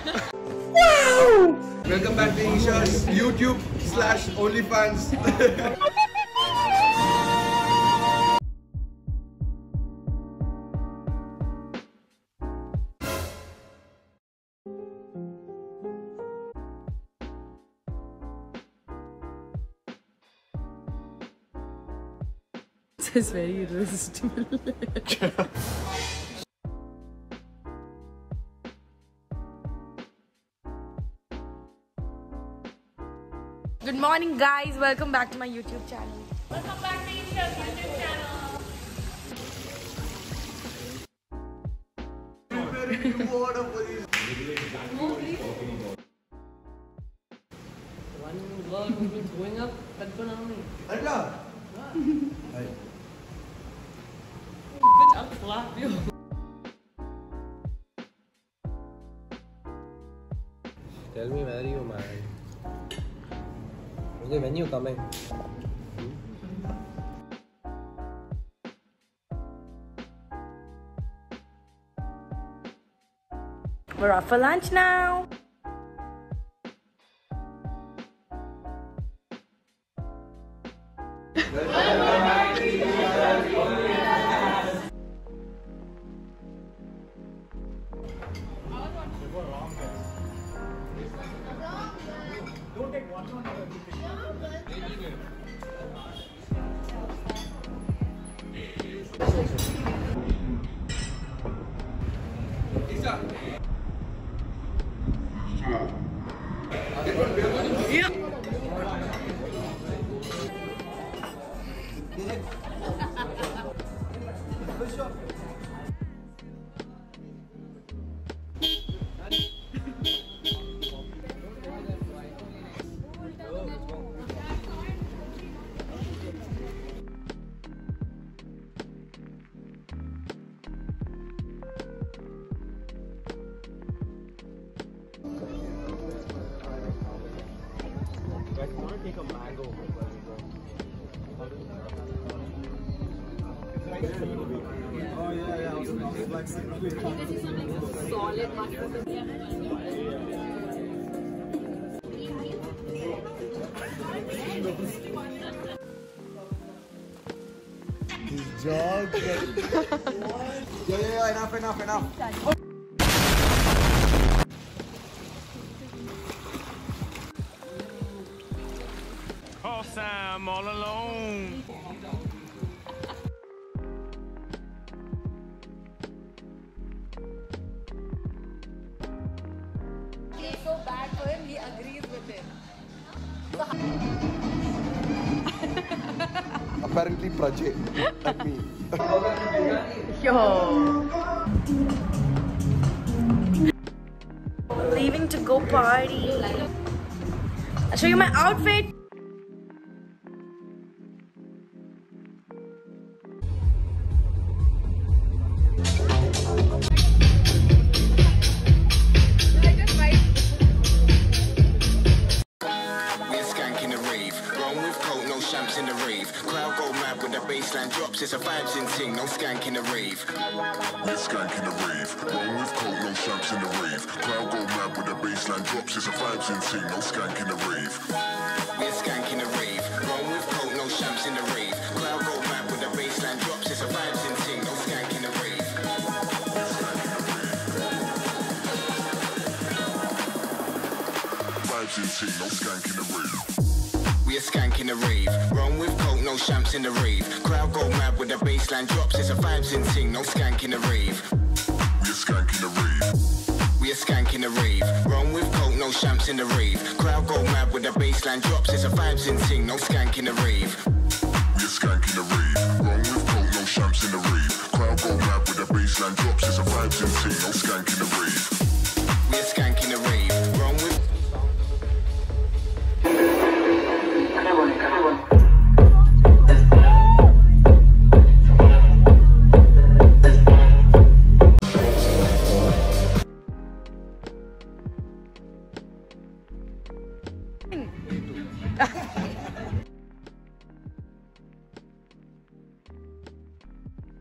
Wow! Welcome back to Isha's YouTube/OnlyFans. This is very irresistible. Good morning guys, welcome back to my YouTube channel. Welcome back to Isha's YouTube channel. One girl who's been going up, that's gonna me. Bitch, I'll slap you. Tell me where you, man. Okay, when you coming? We're off for lunch now. Take a mango. Oh yeah. Solid mushroom. His jog. Yeah, enough. Cause I'm all alone. He's so bad for him, he agrees with him. Apparently Prajay, like me. Yo. Leaving to go party. I'll show you my outfit. Champs in the rave, crowd go mad when the bassline drops. It's a vibes in ting, no skank in the rave. We're skank in the rave, roll with coke, no champs in the rave. Crowd go mad when the bassline drops. It's a vibes in ting, no skank in the rave. We're skank in the rave, roll with coke, no champs in the rave. Crowd go mad when the bassline drops. It's a vibes in ting, no skank in the rave. Vibes in ting, no skank in the rave. We a skank in the rave, run with coke, no champs in the rave. Crowd go mad when the bassline drops. It's a vibes in ting, no skank in the rave. We a skank in the rave. We a skank in the rave, run with coke, no champs in the rave. Crowd go mad when the bassline drops. It's a vibes in ting, no skank in the rave. We a skank in the rave, roll with coke, no champs in the rave. Crowd go mad when the bassline drops. It's a vibes in ting, no skank in the rave. We a skank in the rave, run with.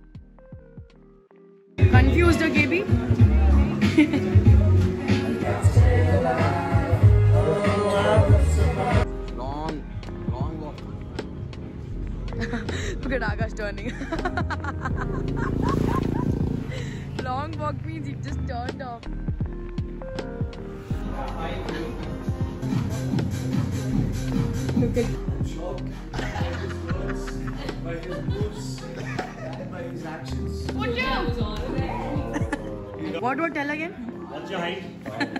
Confused, okay, KB? Look at Akash turning. Long walk means he just turned off. Look at. I'm shocked by his words, by his moves, and by his actions. What What tell again? What's your height?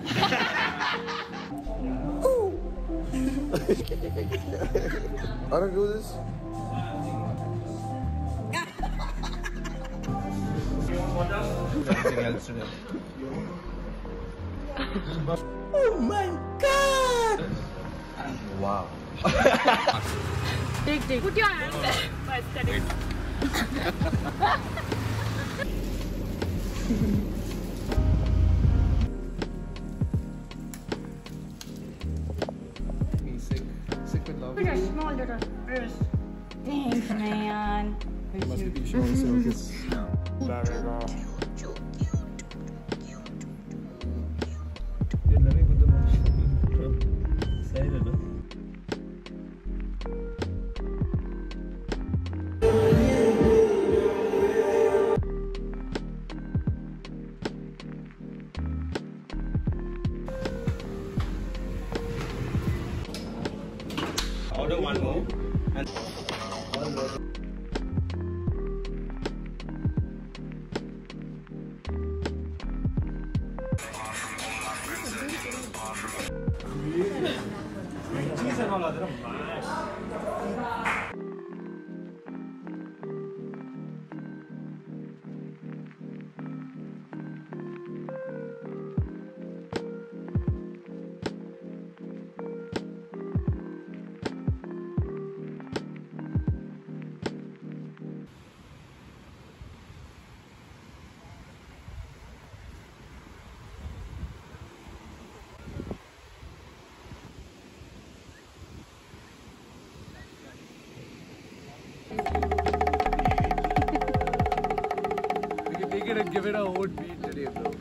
I don't do this. Something else today. Oh my god! Wow. Take. Put your hand there. For aesthetics. He's sick with love. Look at your small little wrist. Thanks, man. He must be showing circus. Order one more. And We can take it and give it a whole beat today, bro.